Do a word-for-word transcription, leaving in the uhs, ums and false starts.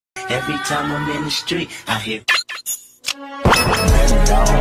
Every time I'm in the street, I hear.